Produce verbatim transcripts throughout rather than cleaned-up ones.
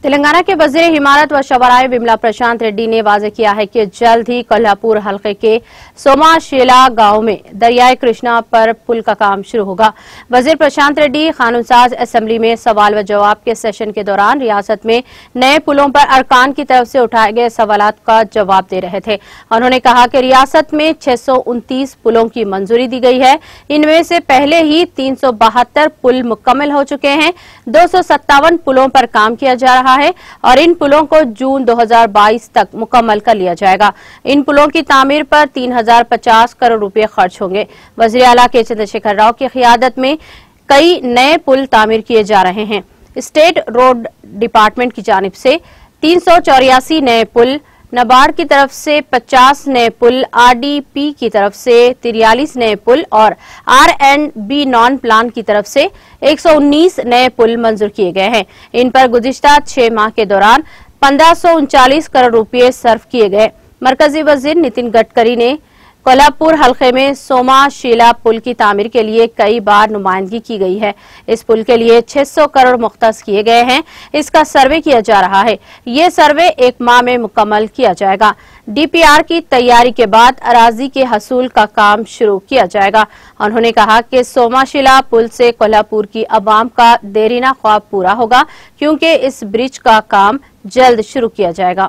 तेलंगाना के वजीर हिमारत व शवराय विमला प्रशांत रेड्डी ने वाज़ेह किया है कि जल्द ही कोल्हापुर हलके के सोमाशेला गांव में दरियाए कृष्णा पर पुल का काम शुरू होगा। वजीर प्रशांत रेड्डी कानूनसाज असेंबली में सवाल व जवाब के सेशन के दौरान रियासत में नए पुलों पर अरकान की तरफ से उठाए गए सवालात का जवाब दे रहे थे। उन्होंने कहा कि रियासत में छह सौ उनतीस पुलों की मंजूरी दी गई है। इनमें से पहले ही तीन सौ बहत्तर पुल मुकम्मल हो चुके हैं। दो सौ सत्तावन पुलों पर काम किया जा रहा है और इन पुलों को जून दो हज़ार बाईस तक मुकम्मल कर लिया जाएगा। इन पुलों की तामीर पर तीन हजार पचास करोड़ रुपए खर्च होंगे। वज़ीर आला के चंद्रशेखर राव की क़ियादत में कई नए पुल तामीर किए जा रहे हैं। स्टेट रोड डिपार्टमेंट की जानिब से तीन सौ चौरासी नए पुल, नबार्ड की तरफ से पचास नए पुल, आरडीपी की तरफ से तिरालीस नए पुल और R and B non plan की तरफ से एक सौ उन्नीस नए पुल मंजूर किए गए हैं। इन पर गुज़िश्ता छह माह के दौरान पंद्रह सौ उनचालीस करोड़ रुपए सर्व किए गए। मरकजी वजीर नितिन गडकरी ने कोल्हापुर हलके में सोमाशेला पुल की तामीर के लिए कई बार नुमाइंदगी की गई है। इस पुल के लिए छह सौ करोड़ मुख्तस किए गए हैं। इसका सर्वे किया जा रहा है। ये सर्वे एक माह में मुकम्मल किया जाएगा। डीपीआर की तैयारी के बाद अराजी के हसूल का काम शुरू किया जाएगा। उन्होंने कहा कि सोमाशेला पुल से कोल्हापुर की आवाम का देरीना ख्वाब पूरा होगा, क्योंकि इस ब्रिज का काम जल्द शुरू किया जाएगा।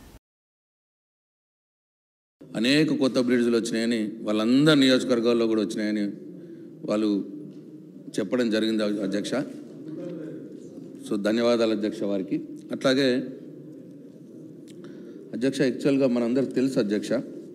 అనేక కొత్త బ్రిడ్జ్లు వచ్చినాయని వాళ్ళందరి నియోజకవర్గాల్లో కూడా వచ్చినాయని వాళ్ళు చెప్పడం జరిగింది అధ్యక్ష. సో ధన్యవాదాలు అధ్యక్ష వారికి. అట్లాగే అధ్యక్ష యాక్చువల్గా మనందరికీ తెలుసు అధ్యక్ష,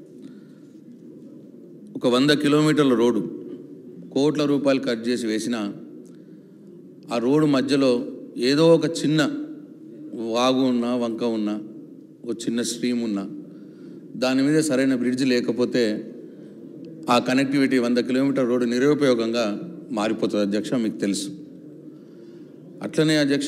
ఒక వంద కిలోమీటర్ల రోడ్డు కోట్ల రూపాయలు ఖర్చు చేసి వేసిన ఆ రోడ్డు మధ్యలో ఏదో ఒక చిన్న వాగు ఉన్నా వంక ఉన్నా ఒక చిన్న స్ట్రీమ్ ఉన్నా దాని మీద సరైన బ్రిడ్జ్ లేకపోతే ఆ కనెక్టివిటీ వంద కిలోమీటర్ రోడ్డు నిరుపయోగంగా మారిపోతుంది అధ్యక్ష, మీకు తెలుసు. అట్లనే అధ్యక్ష,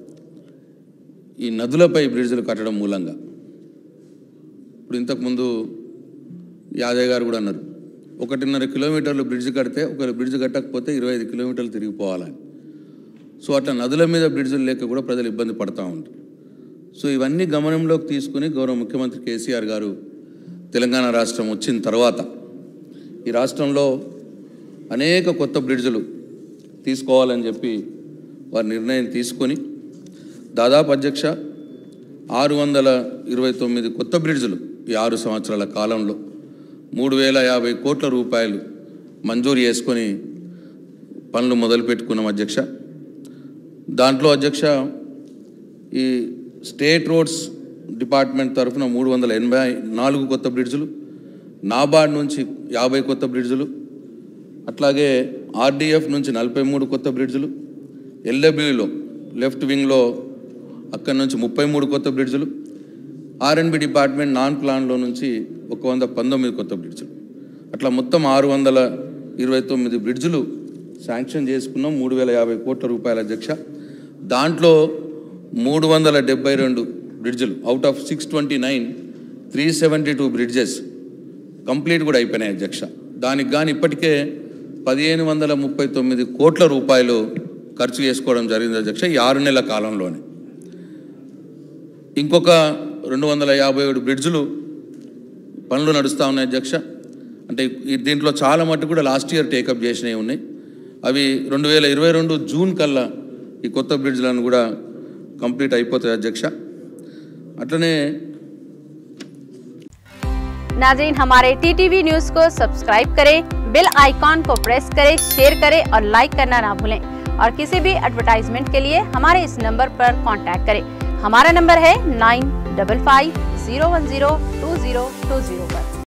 ఈ నదులపై బ్రిడ్జ్లు కట్టడం మూలంగా ఇప్పుడు ఇంతకుముందు యాదయ్య గారు కూడా అన్నారు, ఒకటిన్నర కిలోమీటర్లు బ్రిడ్జ్ కడితే ఒక బ్రిడ్జ్ కట్టకపోతే ఇరవై ఐదు కిలోమీటర్లు తిరిగిపోవాలని. సో అట్లా నదుల మీద బ్రిడ్జ్లు లేక కూడా ప్రజలు ఇబ్బంది పడుతూ ఉంటారు. సో ఇవన్నీ గమనంలోకి తీసుకుని గౌరవ ముఖ్యమంత్రి కేసీఆర్ గారు తెలంగాణ రాష్ట్రం వచ్చిన తర్వాత ఈ రాష్ట్రంలో అనేక కొత్త బ్రిడ్జ్లు తీసుకోవాలని చెప్పి వారి నిర్ణయం తీసుకొని దాదాపు అధ్యక్ష ఆరు వందల ఇరవై తొమ్మిది కొత్త బ్రిడ్జ్లు ఈ ఆరు సంవత్సరాల కాలంలో మూడు వేల యాభై కోట్ల రూపాయలు మంజూరు చేసుకొని పనులు మొదలుపెట్టుకున్నాం అధ్యక్ష. దాంట్లో అధ్యక్ష ఈ స్టేట్ రోడ్స్ డిపార్ట్మెంట్ తరఫున మూడు వందల ఎనభై నాలుగు కొత్త బ్రిడ్జ్లు, నాబార్డ్ నుంచి యాభై కొత్త బ్రిడ్జ్లు, అట్లాగే ఆర్డీఎఫ్ నుంచి నలభై మూడు కొత్త బ్రిడ్జ్లు, ఎల్డబ్ల్యూలో లెఫ్ట్ వింగ్లో అక్కడి నుంచి ముప్పై మూడు కొత్త బ్రిడ్జ్లు, ఆర్ఎండ్బి డిపార్ట్మెంట్ నాన్ ప్లాన్లో నుంచి ఒక వంద పంతొమ్మిది కొత్త బ్రిడ్జ్లు, అట్లా మొత్తం ఆరు వందల ఇరవై తొమ్మిది బ్రిడ్జ్లు శాంక్షన్ చేసుకున్నాం. మూడు వేల యాభై కోట్ల రూపాయల అధ్యక్ష. దాంట్లో మూడు వందల డెబ్బై రెండు బ్రిడ్జ్లు out of six twenty nine three seventy two bridges complete కూడా అయిపోయినాయి అధ్యక్ష. దానికి కానీ ఇప్పటికే పదిహేను వందల ముప్పై తొమ్మిది కోట్ల రూపాయలు ఖర్చు చేసుకోవడం జరిగింది అధ్యక్ష ఈ ఆరు నెలల కాలంలోనే. ఇంకొక రెండు వందల యాభై ఏడు బ్రిడ్జ్లు పనులు నడుస్తూ ఉన్నాయి అధ్యక్ష. అంటే దీంట్లో చాలా మట్టుకు కూడా లాస్ట్ ఇయర్ టేకప్ చేసినవి ఉన్నాయి. అవి రెండు వేల ఇరవై రెండు జూన్ కల్లా ఈ కొత్త బ్రిడ్జ్లను కూడా कंप्लीट అయిపోతాయి అధ్యక్ష. అట్లనే नाज़रीन, हमारे टीटीवी न्यूज को सब्सक्राइब करें, बेल आइकॉन को प्रेस करें, शेयर करें और लाइक करना ना भूलें। और किसी भी एडवर्टाइजमेंट के लिए हमारे इस नंबर पर कांटेक्ट करें। हमारा नंबर है nine double five zero one zero two zero two zero पर।